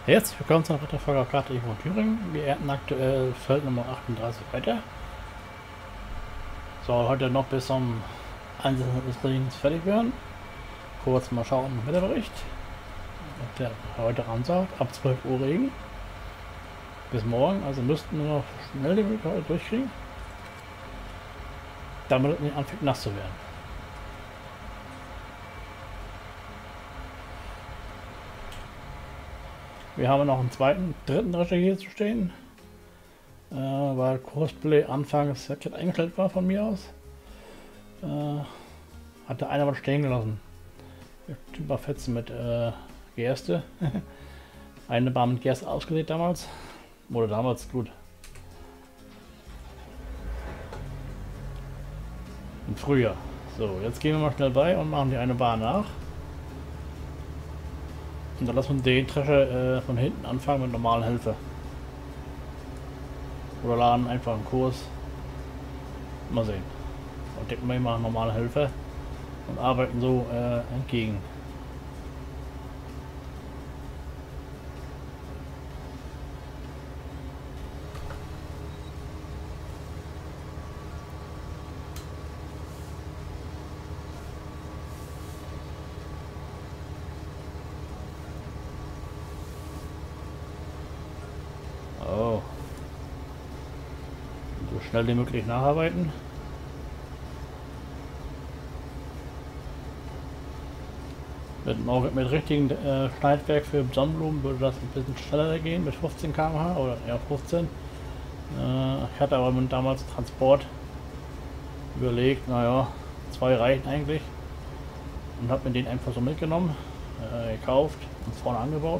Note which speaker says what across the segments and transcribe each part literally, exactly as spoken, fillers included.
Speaker 1: Herzlich willkommen zur Ritterfolger Karte von Thüringen. Wir ernten aktuell Feld Nummer achtunddreißig weiter. Soll heute noch bis zum Einsatz des Regens fertig werden. Kurz mal schauen im Wetterbericht. Der heute ansagt, ab zwölf Uhr Regen. Bis morgen, also müssten wir noch schnell die Möglichkeit durchkriegen. Damit es nicht anfängt nass zu werden. Wir haben noch einen zweiten, dritten Drescher hier zu stehen, äh, weil Cosplay anfangs eingestellt war von mir aus. Äh, hatte einer was stehen gelassen. Ein paar Fetzen mit äh, Gerste. Eine Bar mit Gerste ausgesät damals. Oder damals gut. Im Frühjahr. So, jetzt gehen wir mal schnell bei und machen die eine Bar nach. Und dann lassen wir den Drescher äh, von hinten anfangen mit normalen Hilfe. Oder laden einfach einen Kurs. Mal sehen. Und denken wir machen normale Hilfe und arbeiten so äh, entgegen. Oh. So schnell wie möglich nacharbeiten. Mit, mit richtigen äh, Schneidwerk für Sonnenblumen würde das ein bisschen schneller gehen, mit fünfzehn Kilometer pro Stunde oder eher fünfzehn. Äh, ich hatte aber mit damals Transport überlegt, naja, zwei reichen eigentlich. Und habe mir den einfach so mitgenommen, äh, gekauft und vorne angebaut.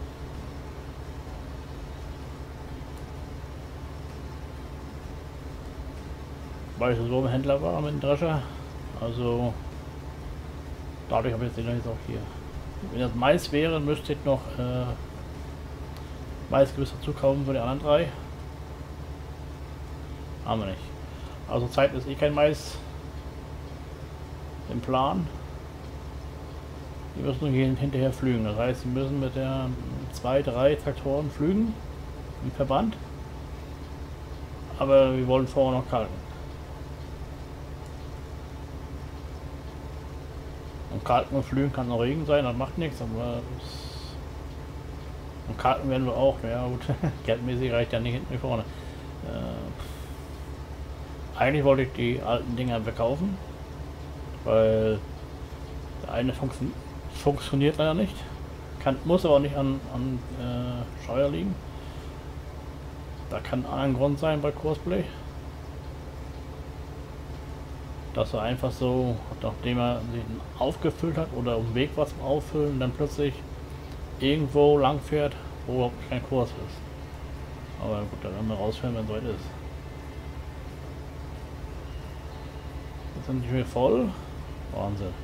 Speaker 1: Weil ich so ein Händler war mit dem Drescher. Also dadurch habe ich den jetzt auch hier. Wenn das Mais wäre, müsste ich noch äh, Maisgewässer dazu kaufen für die anderen drei. Haben wir nicht. Also Zeit ist eh kein Mais im Plan. Die müssen hier hinterher flügen. Das heißt, sie müssen mit der zwei, drei Traktoren flügen im Verband. Aber wir wollen vorher noch kalken. Und kalken und flügen kann noch Regen sein, das macht nichts, aber und kalken werden wir auch, ja gut, geldmäßig reicht ja nicht hinten wie vorne. Äh, eigentlich wollte ich die alten Dinger verkaufen, weil der eine funktio funktioniert leider nicht, kann, muss aber auch nicht an, an äh, Steuer liegen. Da kann ein anderer Grund sein bei Cosplay. Dass er einfach so, nachdem er sich aufgefüllt hat oder auf dem Weg was zum Auffüllen, dann plötzlich irgendwo lang fährt, wo überhaupt kein Kurs ist. Aber gut, da werden wir rausfinden, wenn es soweit ist. Jetzt sind die hier voll. Wahnsinn.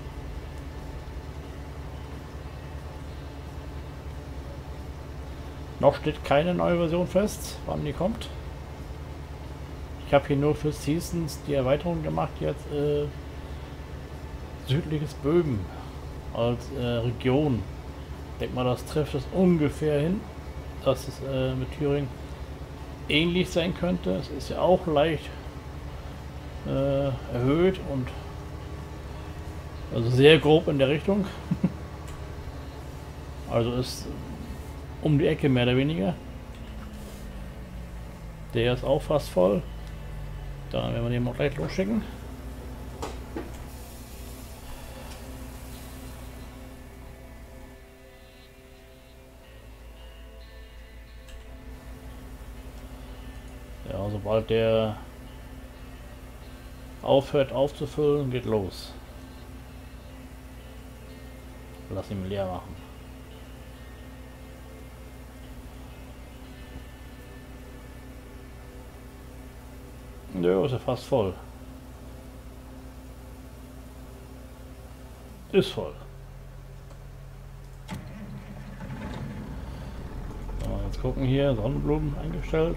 Speaker 1: Noch steht keine neue Version fest, wann die kommt. Ich habe hier nur für Seasons die Erweiterung gemacht, jetzt äh, südliches Böhmen als äh, Region. Ich denke mal, das trifft es ungefähr hin, dass es äh, mit Thüringen ähnlich sein könnte. Es ist ja auch leicht äh, erhöht und also sehr grob in der Richtung. Also ist um die Ecke mehr oder weniger. Der ist auch fast voll. Dann werden wir den mal gleich losschicken. Ja, sobald der aufhört aufzufüllen, geht los. Lass ihn leer machen. Ja, ist ja fast voll. Ist voll. So, jetzt gucken hier, Sonnenblumen eingestellt.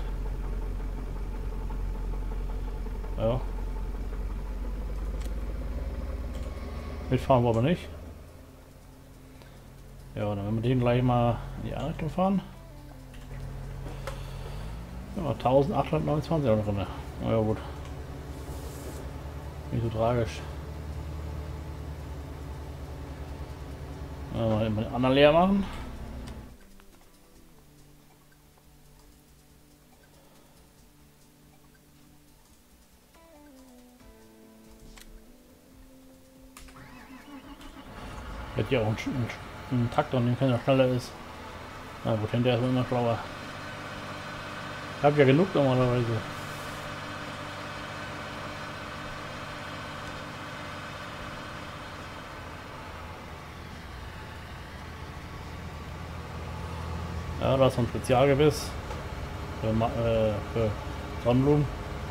Speaker 1: Ja. Mitfahren wollen wir nicht. Ja, dann werden wir den gleich mal in die Einrichtung fahren. Ja, eintausendachthundertneunundzwanzig Euro drin. Na ja, gut. Nicht so tragisch. Ja, mal den anderen leer machen. Hätte ja auch einen, einen, einen Traktor, den keiner schneller ist. Na gut, hinterher ist man immer schlauer. Ich habe ja genug normalerweise. Ja, da ist so ein Spezialgebiss für, Ma äh, für Sonnenblumen.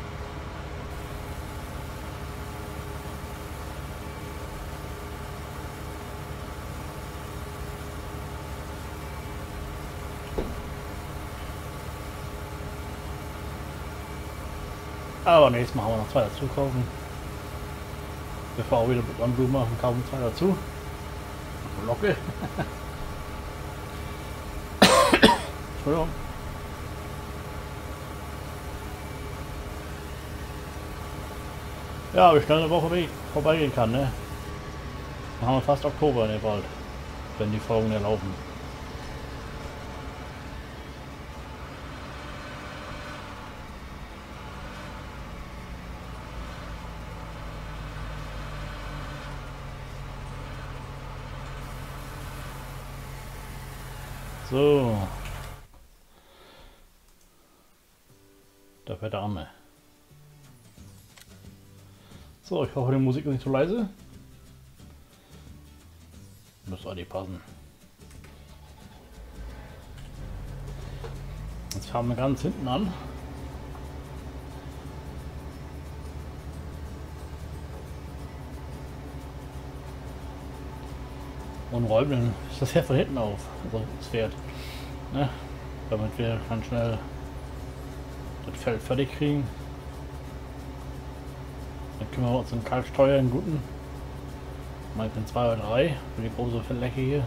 Speaker 1: Aber nächstes Mal haben wir noch zwei dazu kaufen. Bevor wir wieder Sonnenblumen machen, kaufen zwei dazu. Locke. Entschuldigung. Ja, wie schnell eine Woche vorbeigehen kann, ne? Dann haben wir fast Oktober, ne, bald. Wenn die Folgen erlaufen. So. Da fährt der Arme. So, ich hoffe, die Musik ist nicht zu leise. Müsste eigentlich passen. Jetzt fahren wir ganz hinten an. Und räumen das Herd von hinten auf, also das Pferd. Ne? Damit wir ganz schnell das Feld fertig kriegen. Dann können wir uns einen Kalksteuer, einen guten, meistens zwei oder drei für die große Feldlecke hier.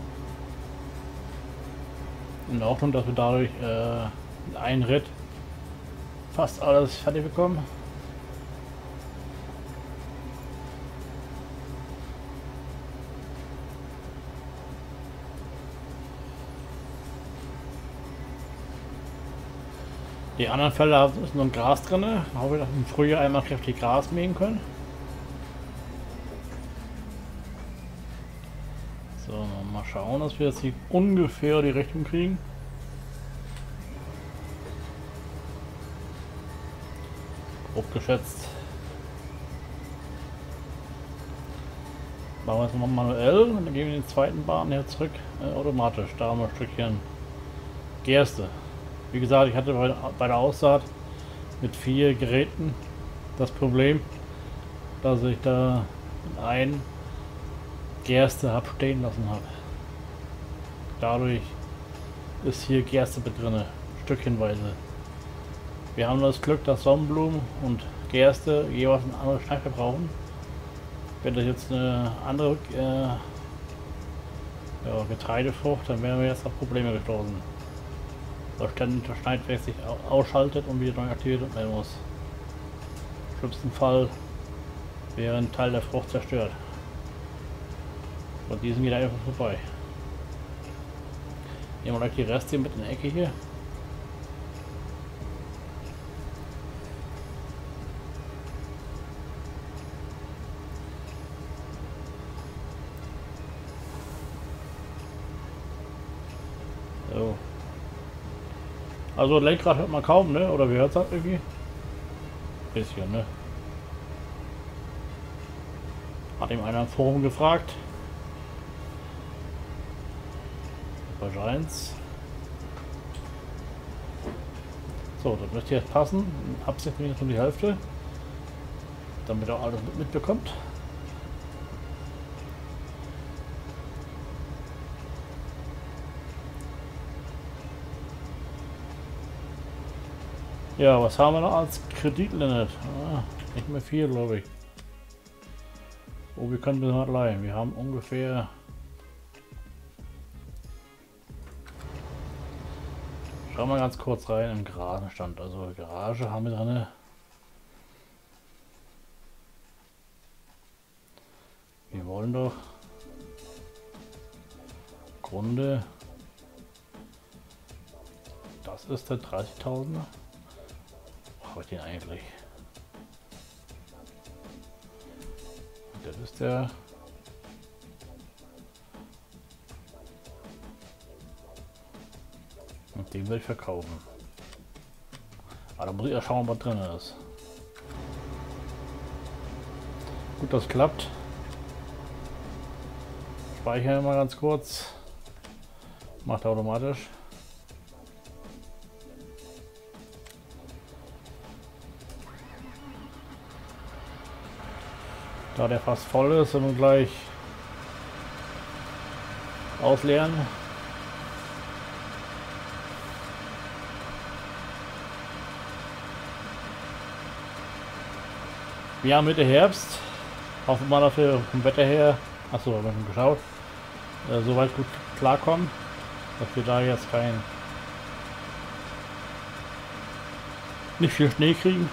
Speaker 1: In der Hoffnung, dass wir dadurch äh, in einem Ritt fast alles fertig bekommen. Die anderen Felder ist noch ein Gras drin. Ich hoffe, dass wir im Frühjahr einmal kräftig Gras mähen können. So, mal schauen, dass wir jetzt hier ungefähr die Richtung kriegen. Grob geschätzt. Machen wir jetzt mal manuell und dann gehen wir in den zweiten Bahn hier zurück, äh, automatisch. Da haben wir ein Stückchen Gerste. Wie gesagt, ich hatte bei, bei der Aussaat mit vier Geräten das Problem, dass ich da ein Gerste habe stehen lassen habe. Dadurch ist hier Gerste mit drin, stückchenweise. Wir haben das Glück, dass Sonnenblumen und Gerste jeweils eine andere Stärke brauchen. Wenn das jetzt eine andere äh, ja, Getreidefrucht, dann wären wir jetzt auf Probleme gestoßen. Weil ständig der Schneidwerk sich ausschaltet und wieder neu aktiviert werden muss. Im schlimmsten Fall wäre ein Teil der Frucht zerstört. Von diesem geht er einfach vorbei. Nehmen wir gleich die Reste mit in der Ecke hier. So. Also Lenkrad hört man kaum, ne? Oder wie hört es das irgendwie? Bisschen, ne? Hat ihm einer im Forum gefragt. Bei Giants. So, das müsste jetzt passen. Absichtlich nur die Hälfte. Damit er alles mitbekommt. Ja, was haben wir noch als Kreditlimit? Ah, nicht mehr viel, glaube ich. Oh, wir können das mal leihen. Wir haben ungefähr... Schauen wir ganz kurz rein im Garagenstand. Also Garage haben wir drin. Wir wollen doch Grunde. Das ist der dreißigtausender. Wo habe ich den eigentlich? Das ist der. Und den will ich verkaufen. Aber da muss ich ja schauen, was drin ist. Gut, das klappt. Speichern wir mal ganz kurz. Macht er automatisch. Da der fast voll ist, und wir gleich ausleeren. Wir haben Mitte Herbst. Hoffen wir mal, dass wir vom Wetter her, achso, wir haben geschaut, äh, soweit gut klarkommen, dass wir da jetzt kein nicht viel Schnee kriegen.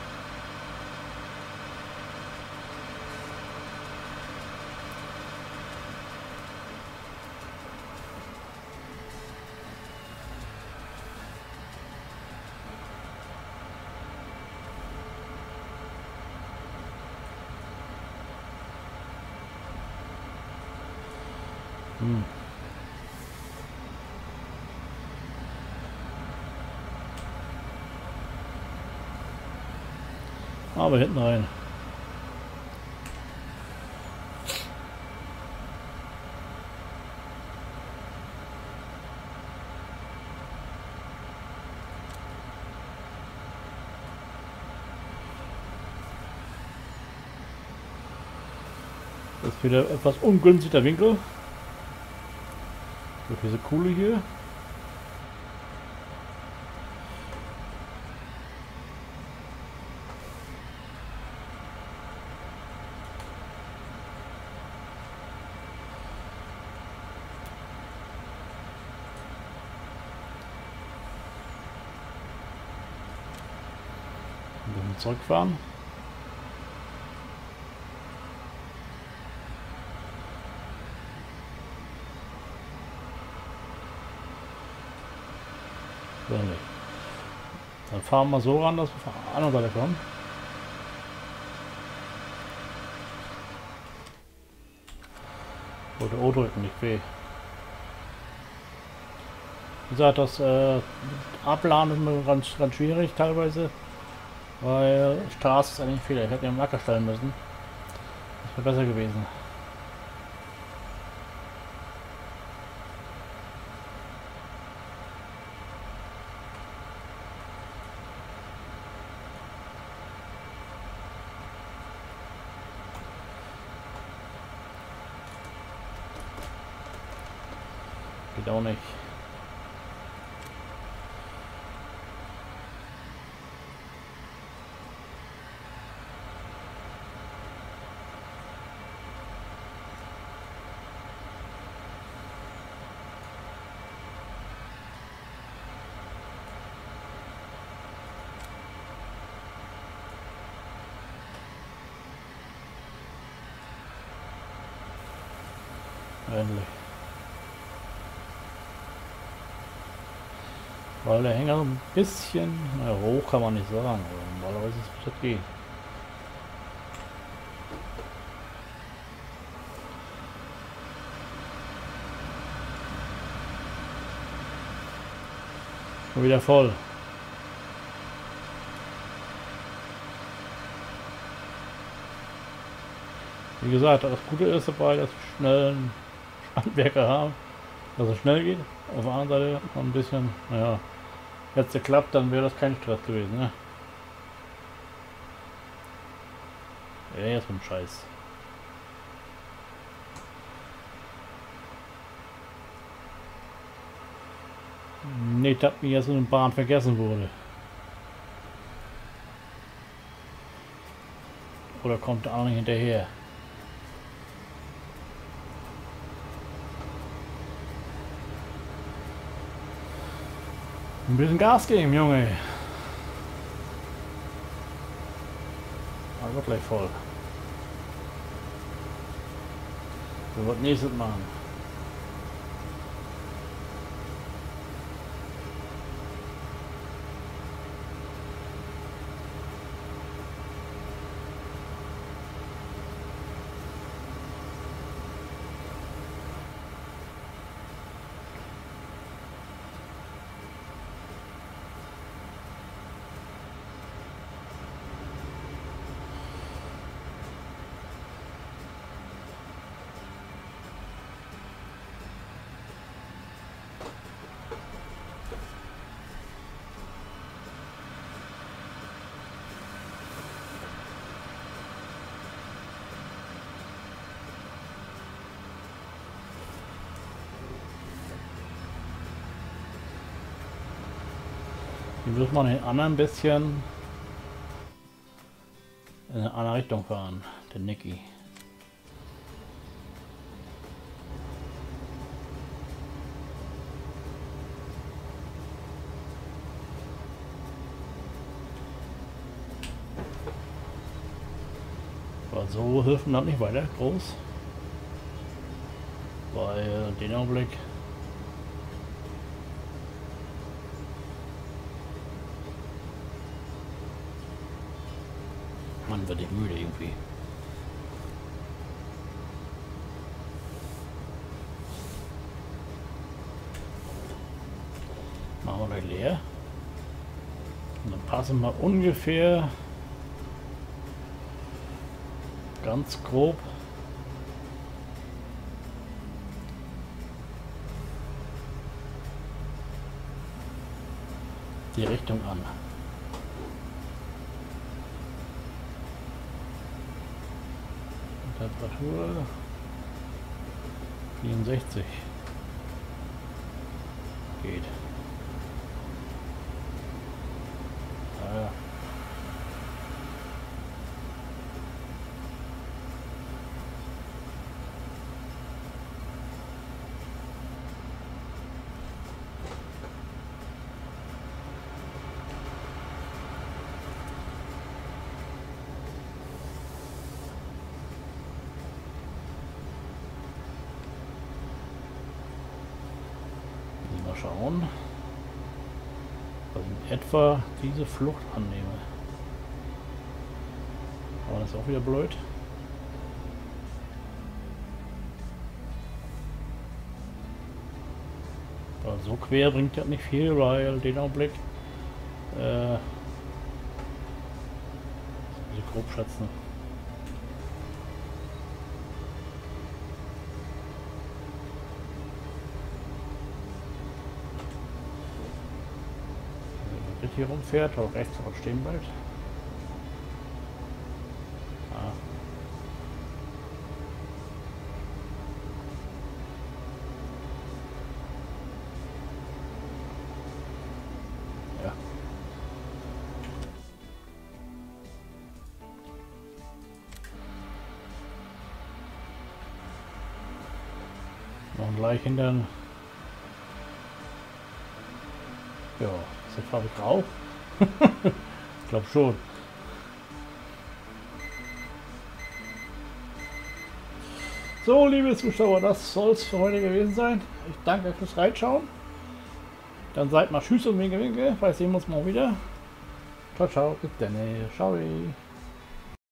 Speaker 1: Hm. Aber hinten rein. Das ist wieder etwas ungünstiger Winkel. Durch diese Kuhle hier. Und dann zurückfahren. So nicht. Dann fahren wir so ran, dass wir von der anderen Seite kommen. Oder O drücken, nicht weh. Wie gesagt, das äh, Abladen ist mir ganz, ganz schwierig teilweise, weil Straße ist eigentlich ein Fehler. Ich hätte den Acker stellen müssen. Das wäre besser gewesen. Geht auch nicht. Endlich. Weil der Hänger ein bisschen, naja, hoch kann man nicht sagen, aber normalerweise ist es okay. Schon wieder voll. Wie gesagt, das Gute ist dabei, dass wir schnell einen Handwerker haben, dass es schnell geht. Auf der anderen Seite noch ein bisschen, naja, hätte es geklappt, dann wäre das kein Stress gewesen, ne? Ja, jetzt vom Scheiß. Nicht, dass mir jetzt in der Bahn vergessen wurde. Oder kommt der andere hinterher? Ein bisschen Gas geben, Junge. Aber gleich voll. So, was nächstes machen. Hier muss man den anderen ein bisschen in eine andere Richtung fahren, der Nicky. Aber so hilft man nicht weiter groß, weil den Augenblick man wird ich müde irgendwie. Machen wir gleich leer. Und dann passen wir ungefähr ganz grob die Richtung an. Temperatur vierundsechzig geht. Ah, mal schauen, dass ich in etwa diese Flucht annehme. Aber das ist auch wieder blöd. Aber so quer bringt das nicht viel, weil den Augenblick äh, diese grob schätzen. Hier rumfährt, auch rechts auch stehen bleibt. Ah. Ja. Und gleich hinter. Ja. Ist die Farbe grau? Ich glaube schon. So, liebe Zuschauer, das soll es für heute gewesen sein. Ich danke euch fürs Reinschauen. Dann seid mal tschüss und winke winke. Vielleicht sehen wir uns mal wieder. Ciao, ciao. Bis dann. Ciao.